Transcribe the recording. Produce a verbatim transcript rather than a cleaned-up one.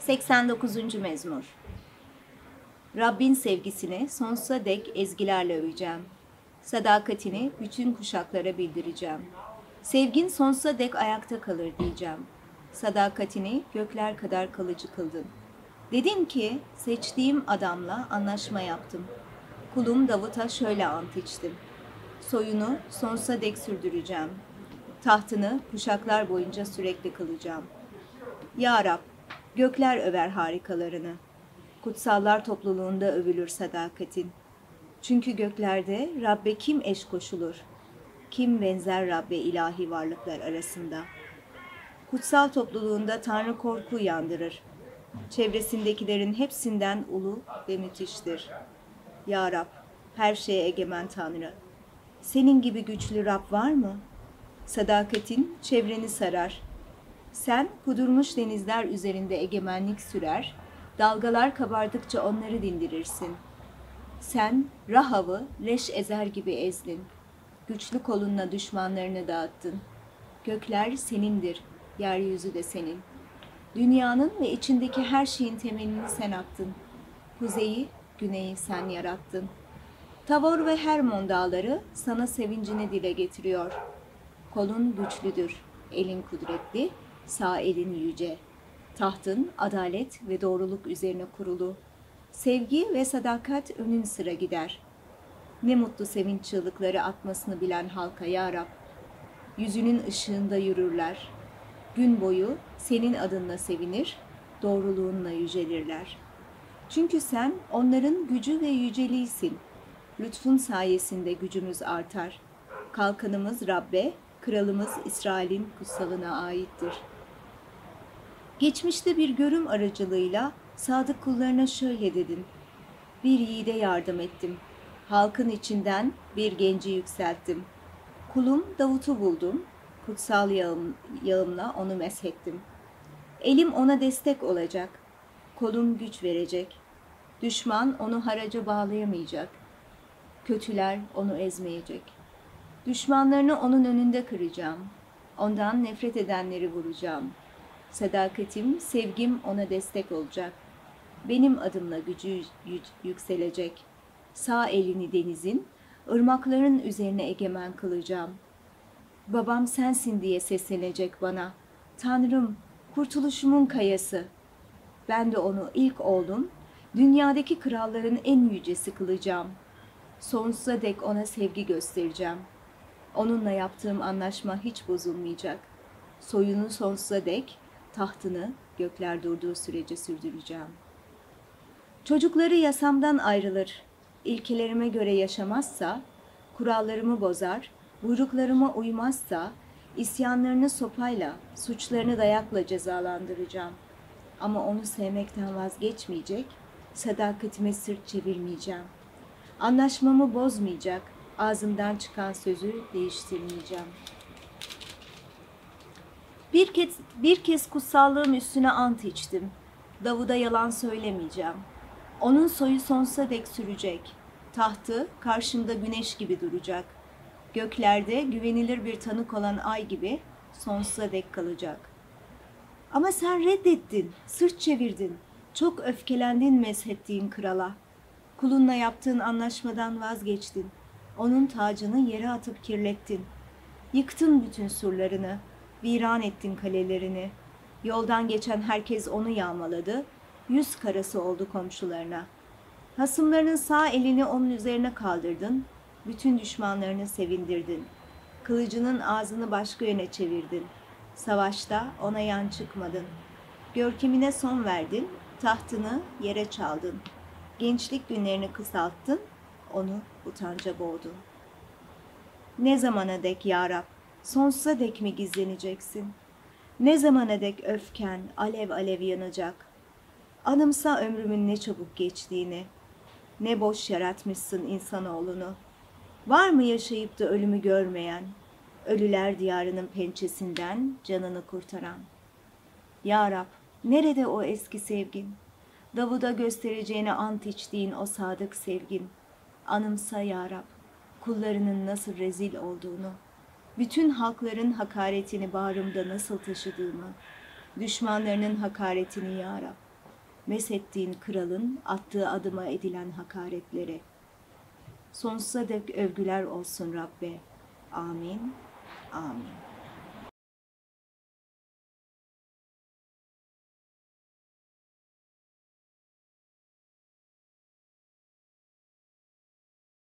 seksen dokuzuncu mezmur. Rabbin sevgisini sonsuza dek ezgilerle öveceğim. Sadakatini bütün kuşaklara bildireceğim. Sevgin sonsuza dek ayakta kalır diyeceğim. Sadakatini gökler kadar kalıcı kıldın. Dedin ki seçtiğim adamla anlaşma yaptım. Kulum Davut'a şöyle ant içtim. Soyunu sonsuza dek sürdüreceğim. Tahtını kuşaklar boyunca sürekli kılacağım. Ya Rab, gökler över harikalarını. Kutsallar topluluğunda övülür sadakatin. Çünkü göklerde Rabbe kim eş koşulur? Kim benzer Rabbe ilahi varlıklar arasında? Kutsal topluluğunda Tanrı korku uyandırır. Çevresindekilerin hepsinden ulu ve müthiştir. Ya Rab, her şeye egemen Tanrı. Senin gibi güçlü Rab var mı? Sadakatin çevreni sarar. Sen kudurmuş denizler üzerinde egemenlik sürer, dalgalar kabardıkça onları dindirirsin. Sen Rahav'ı leş ezer gibi ezdin. Güçlü kolunla düşmanlarını dağıttın. Gökler senindir, yeryüzü de senin. Dünyanın ve içindeki her şeyin temelini sen attın. Kuzeyi, güneyi sen yarattın. Tavor ve Hermon dağları sana sevincini dile getiriyor. Kolun güçlüdür, elin kudretli, sağ elin yüce. Tahtın adalet ve doğruluk üzerine kurulu. Sevgi ve sadakat önün sıra gider. Ne mutlu sevinç çığlıkları atmasını bilen halka ya Rab. Yüzünün ışığında yürürler. Gün boyu senin adınla sevinir, doğruluğunla yücelirler. Çünkü sen onların gücü ve yüceliğisin. Lütfun sayesinde gücümüz artar. Kalkanımız Rabbe, kralımız İsrail'in kutsalına aittir. Geçmişte bir görüm aracılığıyla sadık kullarına şöyle dedin. Bir yiğide yardım ettim. Halkın içinden bir genci yükselttim. Kulum Davut'u buldum. Kutsal yağım, yağımla onu meshettim. Elim ona destek olacak. Kolum güç verecek. Düşman onu haraca bağlayamayacak. Kötüler onu ezmeyecek. Düşmanlarını onun önünde kıracağım. Ondan nefret edenleri vuracağım. Sadakatim, sevgim ona destek olacak. Benim adımla gücü yükselecek. Sağ elini denizin, ırmakların üzerine egemen kılacağım. Babam sensin diye seslenecek bana. Tanrım, kurtuluşumun kayası. Ben de onu ilk oğlum, dünyadaki kralların en yücesi kılacağım. Sonsuza dek ona sevgi göstereceğim. Onunla yaptığım anlaşma hiç bozulmayacak. Soyunu sonsuza dek, tahtını gökler durduğu sürece sürdüreceğim. Çocukları yasamdan ayrılır. İlkelerime göre yaşamazsa, kurallarımı bozar, buyruklarıma uymazsa, isyanlarını sopayla, suçlarını dayakla cezalandıracağım. Ama onu sevmekten vazgeçmeyecek, sadakatime sırt çevirmeyeceğim. Anlaşmamı bozmayacak, ağzımdan çıkan sözü değiştirmeyeceğim. Bir kez, bir kez kutsallığım üstüne ant içtim. Davud'a yalan söylemeyeceğim. Onun soyu sonsuza dek sürecek. Tahtı karşımda güneş gibi duracak. Göklerde güvenilir bir tanık olan ay gibi sonsuza dek kalacak. Ama sen reddettin, sırt çevirdin. Çok öfkelendin meshettiğin krala. Kulunla yaptığın anlaşmadan vazgeçtin. Onun tacını yere atıp kirlettin. Yıktın bütün surlarını, viran ettin kalelerini. Yoldan geçen herkes onu yağmaladı. Yüz karası oldu komşularına. Hasımlarının sağ elini onun üzerine kaldırdın. Bütün düşmanlarını sevindirdin. Kılıcının ağzını başka yöne çevirdin. Savaşta ona yan çıkmadın. Görkemine son verdin, tahtını yere çaldın. Gençlik günlerini kısalttın, onu utanca boğdun. Ne zamana dek ya Rab, sonsuza dek mi gizleneceksin? Ne zamana dek öfken alev alev yanacak? Anımsa ömrümün ne çabuk geçtiğini. Ne boş yaratmışsın insanoğlunu. Var mı yaşayıp da ölümü görmeyen, ölüler diyarının pençesinden canını kurtaran? Ya Rab, nerede o eski sevgin? Davud'a göstereceğine ant içtiğin o sadık sevgin. Anımsa ya Rab, kullarının nasıl rezil olduğunu, bütün halkların hakaretini bağrımda nasıl taşıdığımı, düşmanlarının hakaretini ya Rab. meshettiğin kralın attığı adıma edilen hakaretlere. Sonsuza dek övgüler olsun Rabbe. Amin, amin.